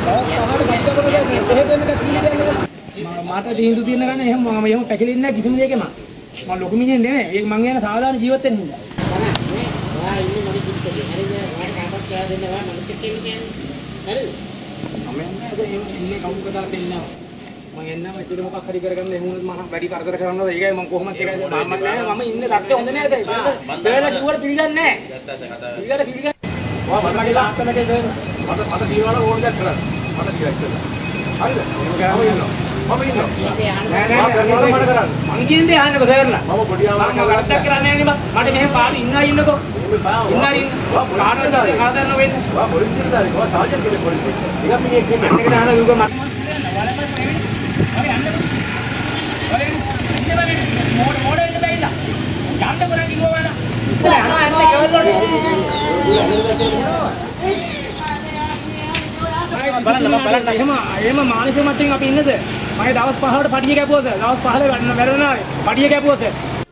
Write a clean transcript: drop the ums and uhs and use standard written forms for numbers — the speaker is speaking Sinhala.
මාට දින්දු තියෙන ගන්න එහෙම මම එහෙම පැකිලෙන්නේ නැහැ කිසිම දෙයක මම ලොකු මිනිහෙක් නෙමෙයි. ඒක මං යන සාමාන්‍ය ජීවත් වෙන්න හින්දා. ඔයා ඉන්නේ මගේ පිටකේ. හරිද? ඔයාට කාටවත් කියලා දෙන්න බෑ මම එක්ක කියන්නේ. හරිද? මම ඉන්නේ කවුරු කතා දෙන්නේ නැහැ. මම එන්නම් ඉතින් මොකක් හරි කරගන්න එහෙම මම වැඩි කරදර කරනවා. ඒකයි මම කොහොමද ඒකයි මම නෑ මම ඉන්නේ රටේ හොඳ නෑ දැන්. බේලා කිව්වට පිළිගන්නේ නෑ. පිළිගන්නේ. ඔයා මට කියලා අක්කලගේ මට දීවල ඕන දෙයක් කරන්න. මට කියලා ඉස්සෙල්ලා. හරිද? මම ඉන්නවා. මම කියන්නේ ආන්නකො සර්ලා. මම පොඩි ආමරක් කරලා කරන්නේ නෑ නේ මට මෙහෙම පාළු ඉන්නා ඉන්නකො. ඉන්නා ඉන්න. කාටද කාටද වෙන්නේ? වා පොලිස් ඉන්නදාරි. වා සාජන් කෙනෙක් පොලිස්. ටිකක් මිනිහෙක් ඉන්නේ. අන්නක දාන දුක මට. හරි අන්නකො. හරි. ඉන්නේ බලන්න. මොඩ එන්න බැයිලා. යන්න කරන් කිව්වා වඩා. ඉතින් අනේ බලන්න එහෙම මානසික මට්ටමින් අපි ඉන්නද? මගේ දවස් 5කට පඩිය කැපුවද? දවස් 15 වැඩනාවේ පඩිය කැපුවද?